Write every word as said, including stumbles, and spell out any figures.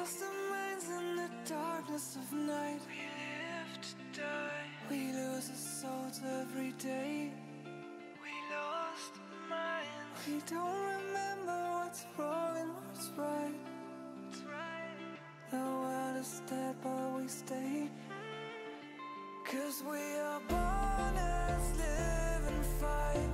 lost our minds in the darkness of night. We live to die. We lose our souls every day. We lost our minds. We don't remember what's wrong and what's right. What's right. The world is dead but we stay. 'Cause we are born as live and fight.